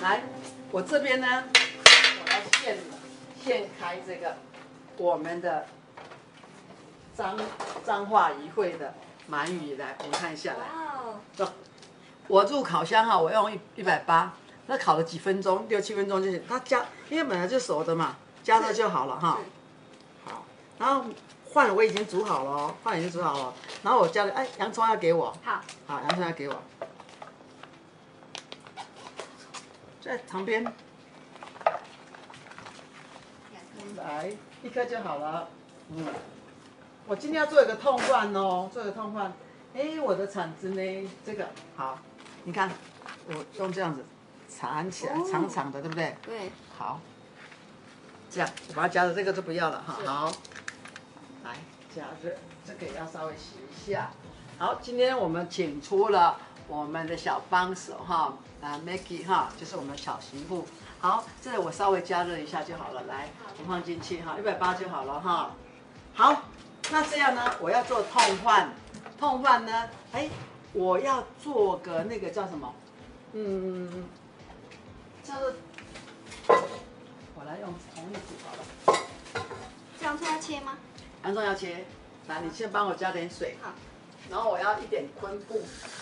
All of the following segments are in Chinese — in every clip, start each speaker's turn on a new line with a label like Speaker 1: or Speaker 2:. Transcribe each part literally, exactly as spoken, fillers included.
Speaker 1: 来，我这边呢，我要现现开这个我们的彰彰化渔会的鳗鱼来，我们看一下来。走，我入烤箱哈，我用一一百八，那烤了几分钟，六七分钟就行。它加，因为本来就熟的嘛，加热就好了哈。好，然后饭我已经煮好了哦，饭已经煮好了。然后我加了，哎，洋葱要给我。
Speaker 2: 好，
Speaker 1: 好，洋葱要给我。在旁边，来一颗就好了。嗯，我今天要做一个痛饭哦，做一个痛饭。哎，我的铲子呢？这个好，你看，我用这样子铲起来，长长的，对不对？
Speaker 2: 对。
Speaker 1: 好，这样我把它夹着，这个就不要了哈。好，来夹着，这个也要稍微洗一下。好，今天我们请出了我们的小帮手哈，啊 Maggie 哈，就是我们小媳妇。好，这个我稍微加热一下就好了。来，我放进去哈，一百八就好了哈。好，那这样呢，我要做痛饭。痛饭呢，哎，我要做个那个叫什么？嗯，叫做，我来用同一组好了。
Speaker 2: 洋葱要切吗？
Speaker 1: 洋葱要切，来，你先帮我加点水。
Speaker 2: 好。
Speaker 1: 然后我要一点昆布。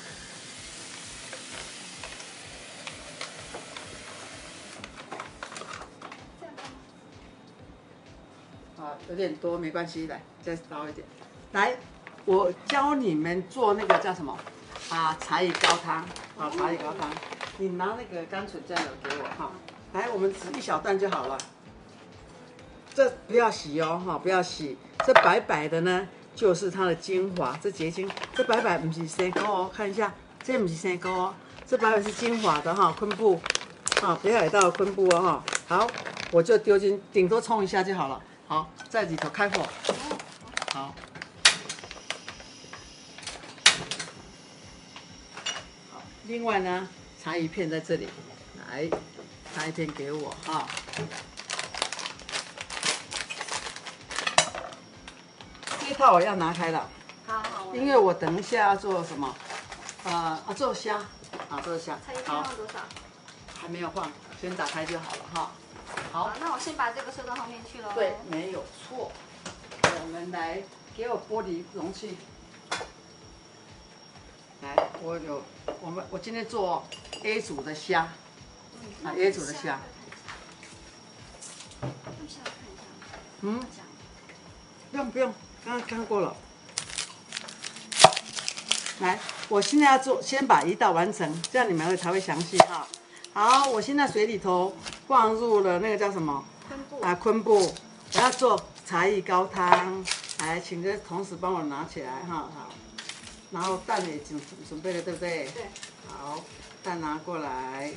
Speaker 1: 啊，有点多没关系，来再倒一点。来，我教你们做那个叫什么？啊，茶叶高汤。啊，茶叶高汤。你拿那个甘醇酱油给我哈。来，我们只一小段就好了。这不要洗哦，哈，不要洗。这白白的呢，就是它的精华，这结晶。这白白不是生膏哦，看一下，这不是生膏哦，这白白是精华的哈，昆布。啊，北海道的昆布哦哈。好，我就丢进，顶多冲一下就好了。好，在里头开火。好。好，另外呢，茶叶片在这里，来，茶叶片给我哈。这一套我要拿开了。
Speaker 2: 好好。
Speaker 1: 因为我等一下要做什么？呃，啊，做虾，啊，做虾。
Speaker 2: 茶叶片放多少？
Speaker 1: 还没有放，先打开就好了哈。好，
Speaker 2: 那我先把这个收到后面去喽。
Speaker 1: 对，没有错。我们来，给我玻璃容器。来，我有，我们我今天做 A 组的虾，啊 A 组的虾。嗯，不用不用，刚刚看过了。来，我现在要做，先把一道完成，这样你们会才会详细哈。好，我现在水里头放入了那个叫什么？
Speaker 2: 昆布。啊，
Speaker 1: 昆布。我要做茶叶高汤，来，请这同时帮我拿起来哈，好。然后蛋也准准备了，对不对？
Speaker 2: 对。
Speaker 1: 好，蛋拿过来。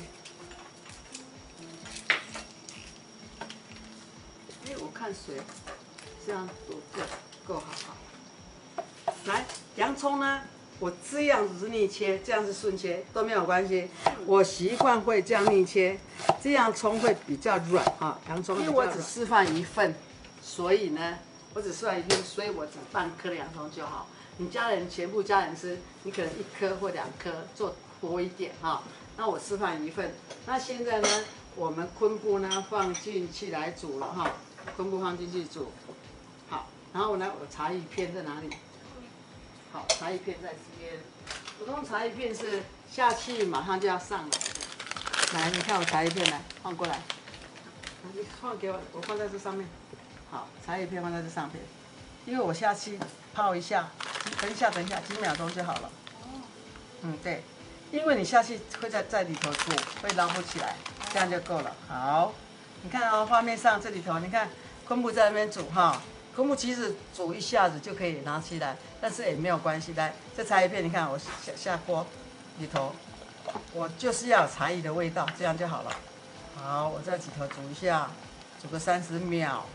Speaker 1: 哎，我看水这样够够够好好。来，洋葱呢？我这样子是逆切，这样是顺切都没有关系。我习惯会这样逆切，这样葱会比较软啊。洋葱，因为我只示范一份，所以呢，我只示范一份，所以我只半颗的洋葱就好。你家人全部家人吃，你可能一颗或两颗做多一点哈。那我示范一份。那现在呢，我们昆布呢放进去来煮了哈，昆布放进去煮。好，然后呢，我茶叶片在哪里？好，茶叶片在这边。普通茶叶片是下去马上就要上来的。来，你看我茶叶片来放过来，你放给我，我放在这上面。好，茶叶片放在这上面，因为我下去泡一下，等一下，等一下，几秒钟就好了。嗯，对，因为你下去会在在里头煮，会捞不起来，这样就够了。好，你看哦，画面上这里头，你看昆布在那边煮哈。昆布其实煮一下子就可以拿起来，但是也没有关系。来，这茶叶片你看我下下锅里头，我就是要有茶叶的味道，这样就好了。好，我在里头煮一下，煮个三十秒。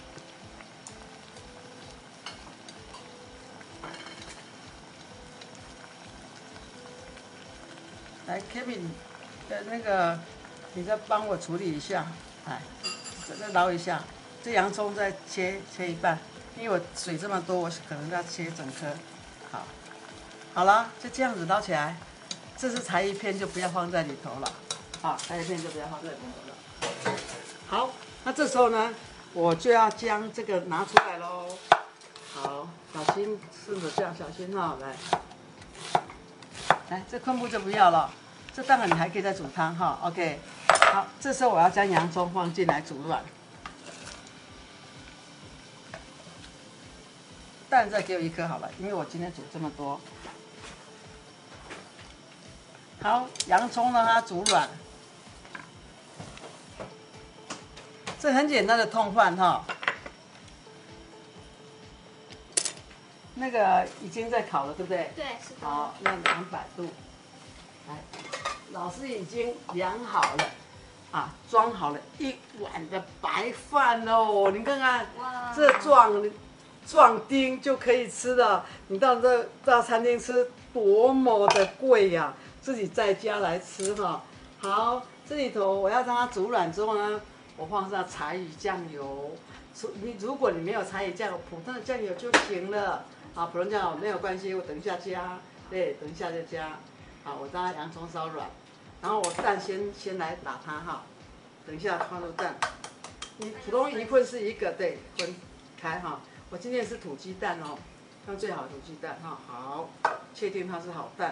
Speaker 1: 来 ，Kevin 的那个，你再帮我处理一下，哎，再捞一下。这洋葱再切切一半，因为我水这么多，我可能要切整颗。好，好了，就这样子捞起来。这是茶叶片，就不要放在里头了。 啊，菜叶片就不要放这里了。好，那这时候呢，我就要将这个拿出来喽。好，小心顺着这样，小心哈、哦，来，来，这昆布就不要了，这当然你还可以再煮汤哈、哦。OK， 好，这时候我要将洋葱放进来煮软。蛋再给我一颗好了，因为我今天煮这么多。好，洋葱让它煮软，这很简单的通饭哈。那个已经在烤了，对不对？
Speaker 2: 对，是的。
Speaker 1: 好，那两百度，来，老师已经量好了，啊，装好了一碗的白饭哦，你看看，
Speaker 2: 哇，
Speaker 1: 这壮壮丁就可以吃了。你到这到餐厅吃多么的贵呀、啊！自己在家来吃哈。好，这里头我要让它煮软之后呢，我放上柴鱼酱油。你如果你没有柴鱼酱油，普通的酱油就行了。啊，普通酱油没有关系，我等一下加。对，等一下就加。好，我让洋葱烧软，然后我蛋先先来打它哈。等一下放入蛋。你普通一份是一个，对，分开哈。我今天是土鸡蛋哦，用最好的土鸡蛋哈。好，确定它是好蛋。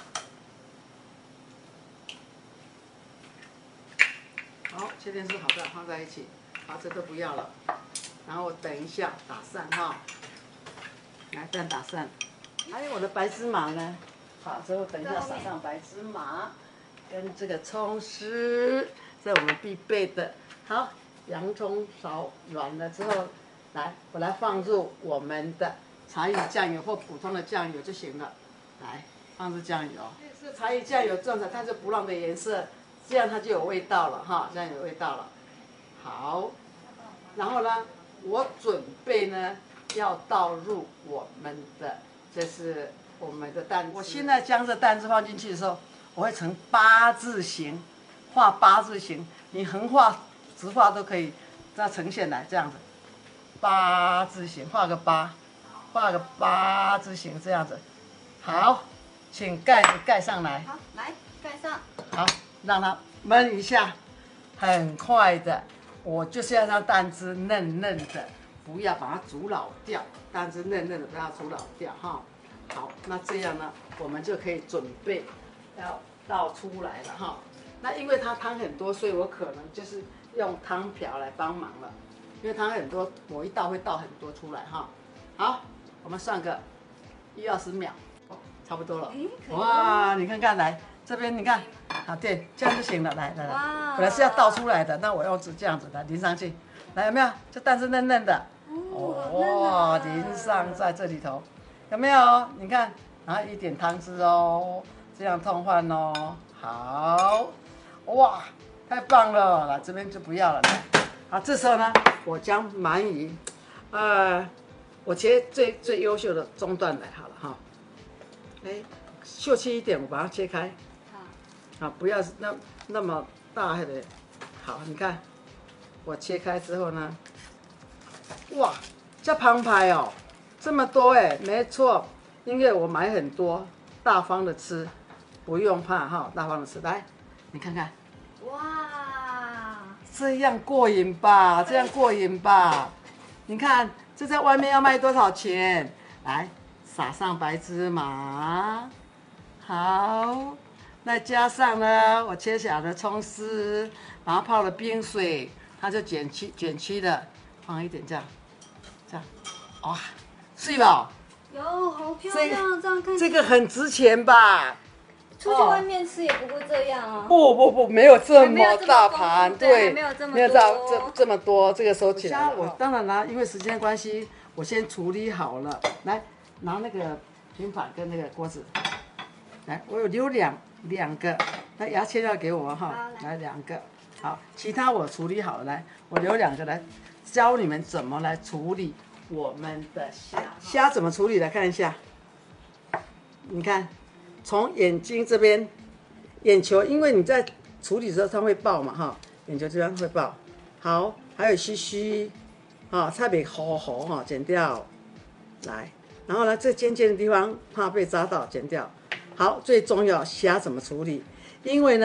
Speaker 1: 好，确定是好蛋，放在一起。好，这都不要了。然后我等一下打散哈，来蛋打散。还有我的白芝麻呢。好，之后等一下撒上白芝麻，跟这个葱丝，这我们必备的。好，洋葱烧软了之后。来，我来放入我们的柴鱼酱油或普通的酱油就行了。来，放入酱油，这是柴鱼酱油种的，它是不让的颜色，这样它就有味道了哈，这样有味道了。好，然后呢，我准备呢要倒入我们的，这是我们的蛋。我现在将这蛋汁放进去的时候，我会呈八字形，画八字形，你横画、直画都可以，这样呈现来这样子。八字形，画个八，画个八字形这样子。好，请盖子盖上来。
Speaker 2: 好，来盖上。
Speaker 1: 好，让它焖一下，很快的。我就是要让蛋汁嫩嫩的，不要把它煮老掉。蛋汁嫩嫩的，不要煮老掉哈。好，那这样呢，我们就可以准备要倒出来了哈。那因为它汤很多，所以我可能就是用汤瓢来帮忙了。因为它很多，我一倒会倒很多出来哈。好，我们算个一二十秒，差不多了。哇，你看看，来这边你看，好，对，这样就行了。来来来，本来是要倒出来的，那我用是这样子的淋上去，来有没有？这蛋是嫩嫩的，哦，淋上在这里头，有没有？你看，然后一点汤汁哦，这样通饭哦。好，哇，太棒了！来这边就不要了，来。好，这时候呢，我将鳗鱼，呃，我切最最优秀的中段来好了哈。哎，秀气一点，我把它切开。好。啊，不要那那么大的。好，你看，我切开之后呢，哇，这澎湃哦，这么多哎，没错，因为我买很多，大方的吃，不用怕哈，大方的吃。来，你看看。
Speaker 2: 哇。
Speaker 1: 这样过瘾吧，这样过瘾吧。你看，这在外面要卖多少钱？来，撒上白芝麻，好，再加上呢，我切小的葱丝，然后泡了冰水，它就卷曲卷曲的，放一点这样，这样，哇，是吧？
Speaker 2: 有，好漂亮，这样看。
Speaker 1: 这个很值钱吧？
Speaker 2: 出去外面吃也不会这样啊！
Speaker 1: 不不不，没有这么大盘，
Speaker 2: 对，没有这么
Speaker 1: 没有到这这么多，这个收起来。我当然啦，因为时间关系，我先处理好了。来，拿那个平板跟那个锅子，来，我有留两两个，那牙签要给我哈，来两个，好，其他我处理好了，来，我留两个来教你们怎么来处理我们的虾。虾怎么处理？来看一下，你看。从眼睛这边，眼球，因为你在处理的时候它会爆嘛哈，眼球这边会爆。好，还有须须，啊，差别好好哈，剪掉，来，然后呢，这尖尖的地方怕被扎到，剪掉。好，最重要虾怎么处理？因为呢，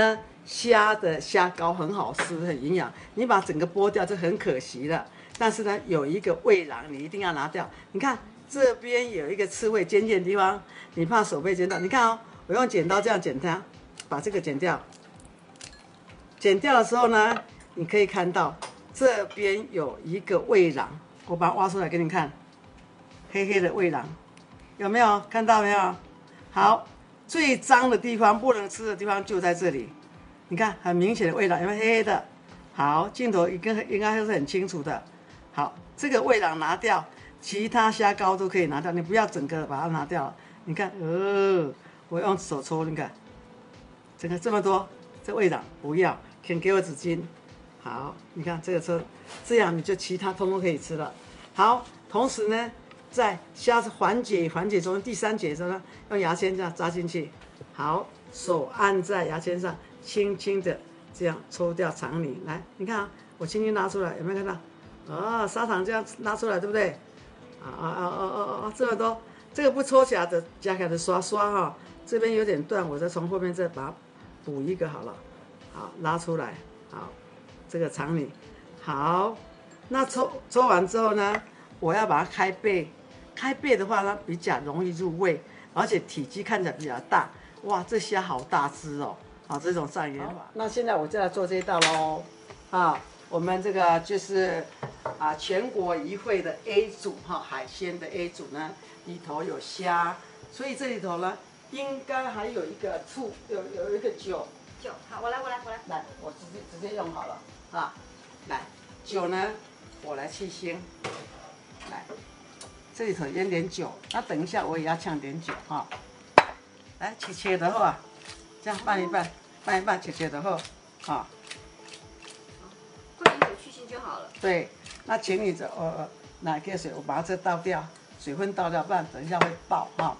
Speaker 1: 虾的虾膏很好吃，很营养。你把整个剥掉，就很可惜了。但是呢，有一个胃囊，你一定要拿掉。你看这边有一个刺猬尖尖的地方，你怕手被尖到？你看哦，我用剪刀这样剪它，把这个剪掉。剪掉的时候呢，你可以看到这边有一个胃囊，我把它挖出来给你看，黑黑的胃囊，有没有看到没有？好，最脏的地方、不能吃的地方就在这里。你看，很明显的胃囊，有没有黑黑的？好，镜头应该应该是很清楚的。好，这个胃囊拿掉，其他虾膏都可以拿掉，你不要整个把它拿掉。你看，呃，我用手搓，你看，整个这么多，这胃囊不要，请给我纸巾。好，你看这个车，这样你就其他通通可以吃了。好，同时呢，在虾子缓解缓解中，第三节的时候呢，用牙签这样扎进去。好，手按在牙签上，轻轻的这样抽掉肠泥。来，你看啊，我轻轻拉出来，有没有看到？哦，砂糖这样拉出来，对不对？啊啊啊啊啊啊！这么多，这个不抽起来的，夹起来的刷刷哈、哦，这边有点断，我再从后面再把它补一个好了。好，拉出来，好，这个肠泥，好，那抽抽完之后呢，我要把它开背，开背的话呢，比较容易入味，而且体积看起来比较大。哇，这虾好大只哦！好，这种上盐法。那现在我就来做这一道喽，啊。我们这个就是啊，全国一会的 A 组哈，海鲜的 A 组呢，里头有虾，所以这里头呢，应该还有一个醋，有有一个酒。
Speaker 2: 酒，好，我来，我来，我来。
Speaker 1: 来，我直接直接用好了啊。来，酒呢，我来去腥。来，这里头腌点酒，那等一下我也要呛点酒哈。来，切切的好啊，这样拌一拌，拌一拌，切切的好啊。
Speaker 2: 灌点水去腥就好了。
Speaker 1: 对，那请你这呃拿一个水，我把它这倒掉，水分倒掉，不然等一下会爆哈。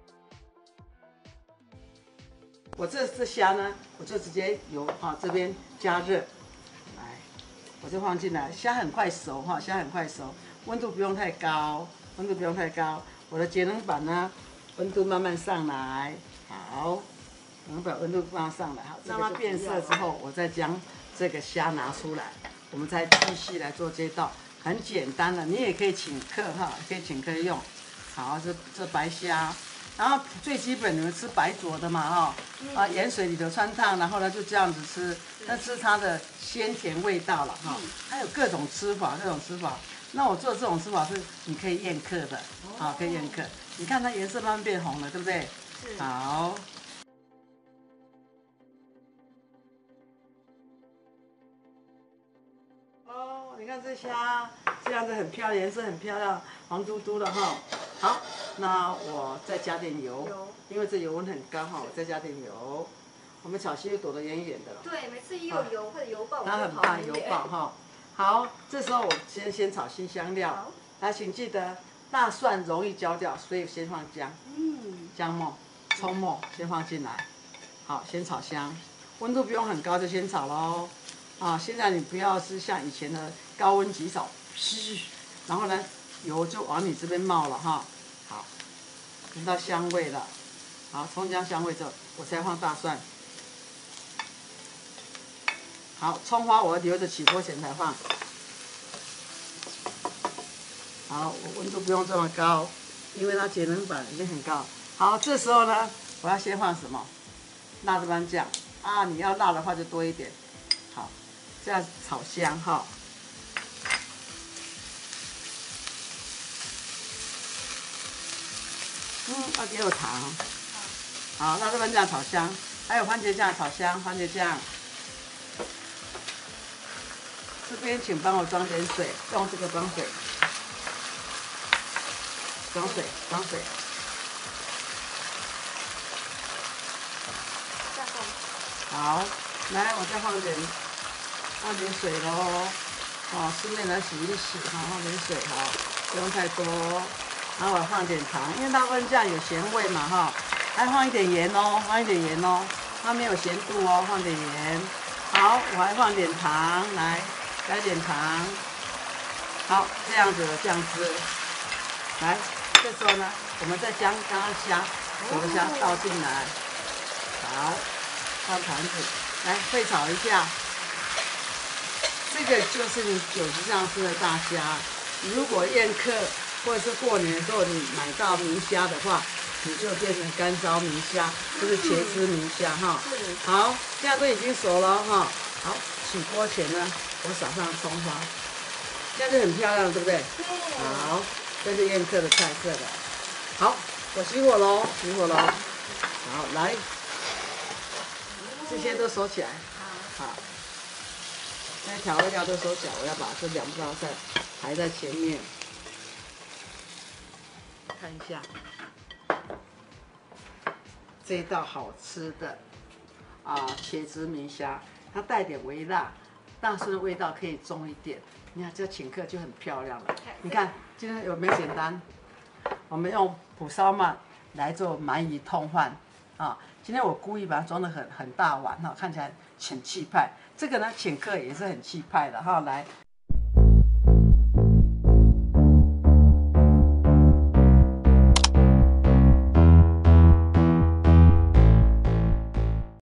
Speaker 1: 我这这虾呢，我就直接油哈这边加热，来，我就放进来，虾很快熟哈，虾很快熟，温度不用太高，温度不用太高。我的节能板呢，温度慢慢上来，好，我们把温度慢慢上来，好，让它变色之后，我再将这个虾拿出来，我们再继续来做这道很简单的，你也可以请客哈，可以请客用。好，这这白虾，然后最基本你们吃白灼的嘛哈，啊盐水里头穿烫，然后呢就这样子吃，那吃它的鲜甜味道了哈。它有各种吃法，各种吃法。那我做这种吃法是你可以宴客的，好，可以宴客。你看它颜色慢慢变红了，对不对？好。哦，你看这虾这样子很漂亮，颜色很漂亮，黄嘟嘟的哈。好，那我再加点油，因为这油温很高哈，我再加点油。我们炒蟹又躲得远远的了。
Speaker 2: 对，每次一有油或者油爆，
Speaker 1: 它很怕油爆哈。好，这时候我先先炒新香料，来，请记得大蒜容易焦掉，所以先放姜，嗯，姜末、葱末先放进来。好，先炒香，温度不用很高就先炒喽。啊，现在你不要是像以前的高温急炒，嘘，然后呢，油就往你这边冒了哈。好，闻到香味了，好，葱姜香味之后，我再放大蒜。好，葱花我留着起锅前才放。好，我温度不用这么高，因为它节能板已经很高。好，这时候呢，我要先放什么？辣椒酱啊，你要辣的话就多一点。好。这样炒香哈，嗯，要给我糖，好，那这边这样炒香，还有番茄酱炒香，番茄酱，这边请帮我装点水，用这个装水，装水，装水，好，来，我再放点。放点水喽，哦，顺便来洗一洗哈，放点水哈，不用太多。然后我放点糖，因为大部分酱有咸味嘛哈，还放一点盐哦，放一点盐哦，它没有咸度哦，放点盐。好，我还放点糖，来，加点糖。好，这样子的酱汁。来，这时候呢，我们再将刚刚虾熟的虾倒进来。好，放盘子。 来烩炒一下。这个就是你酒席上吃的大虾。如果宴客或者是过年的时候你买到明虾的话，你就变成干烧明虾，就是茄汁明虾哈。好，现在都已经熟了哈。好，起锅前呢，我撒上葱花，这样就很漂亮了，对不对？好，这是宴客的菜色了。好，我熄火喽，熄火喽。好，来，这些都收起来。好。这些调味料都收起来，我要把这两道菜排在前面。看一下，这一道好吃的啊茄汁明虾，它带点微辣，大蒜的味道可以重一点。你看这请客就很漂亮了。你看今天有没有简单？我们用蒲烧鳗来做鳗鱼通饭啊。今天我故意把它装得很很大碗哈，看起来很气派。这个呢请客也是很气派的哈，来。